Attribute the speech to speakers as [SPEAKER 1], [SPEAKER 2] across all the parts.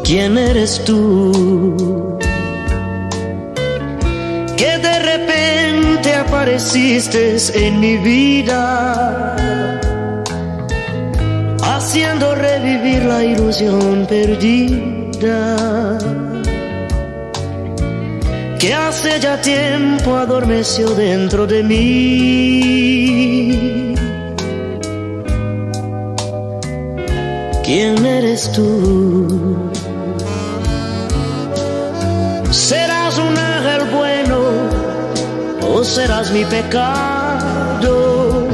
[SPEAKER 1] ¿Quién eres tú? Que de repente apareciste en mi vida, haciendo revivir la ilusión perdida, que hace ya tiempo adormeció dentro de mí. ¿Quién eres tú? ¿Serás un ángel bueno o serás mi pecado?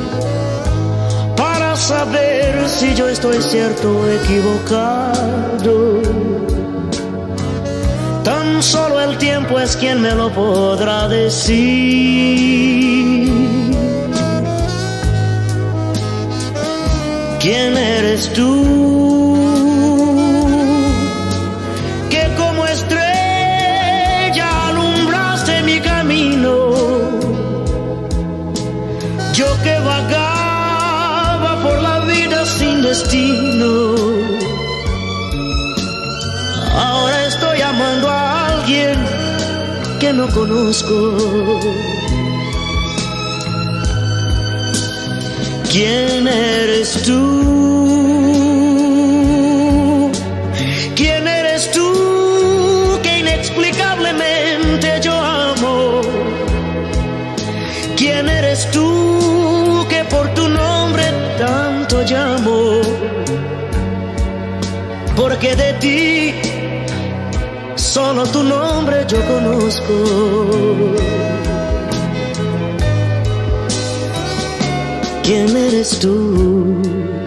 [SPEAKER 1] Para saber si yo estoy cierto o equivocado, tan solo el tiempo es quien me lo podrá decir. ¿Quién eres tú? Que como estrella alumbraste mi camino, yo que vagaba por la vida sin destino. Ahora estoy amando a alguien que no conozco. ¿Quién eres tú? ¿Quién eres tú que inexplicablemente yo amo? ¿Quién eres tú que por tu nombre tanto llamo? Porque de ti solo tu nombre yo conozco. ¿Quién eres tú?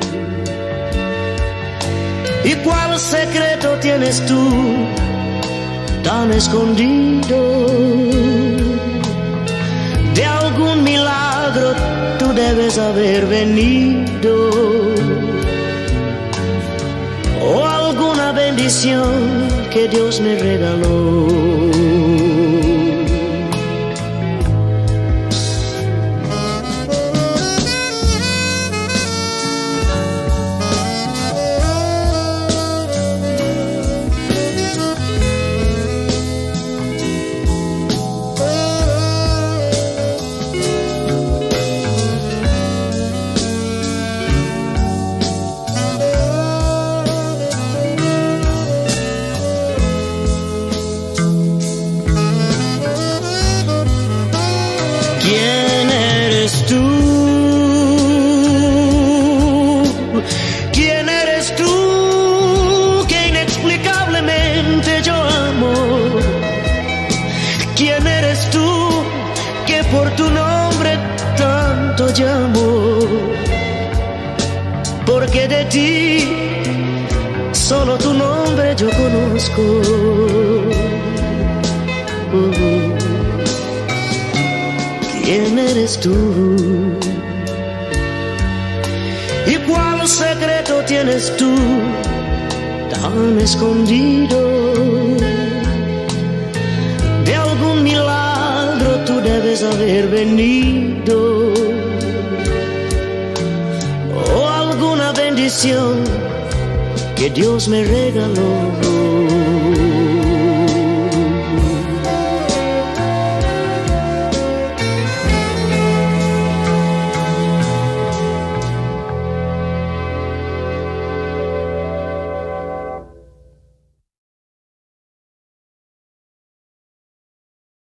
[SPEAKER 1] ¿Y cuál secreto tienes tú tan escondido? De algún milagro tú debes haber venido, o alguna bendición que Dios me regaló. ¿Quién eres tú? ¿Quién eres tú que inexplicablemente yo amo? ¿Quién eres tú que por tu nombre tanto llamo? Porque de ti solo tu nombre yo conozco. ¿Quién eres tú? ¿Y cuál secreto tienes tú tan escondido? De algún milagro tú debes haber venido, o alguna bendición que Dios me regaló.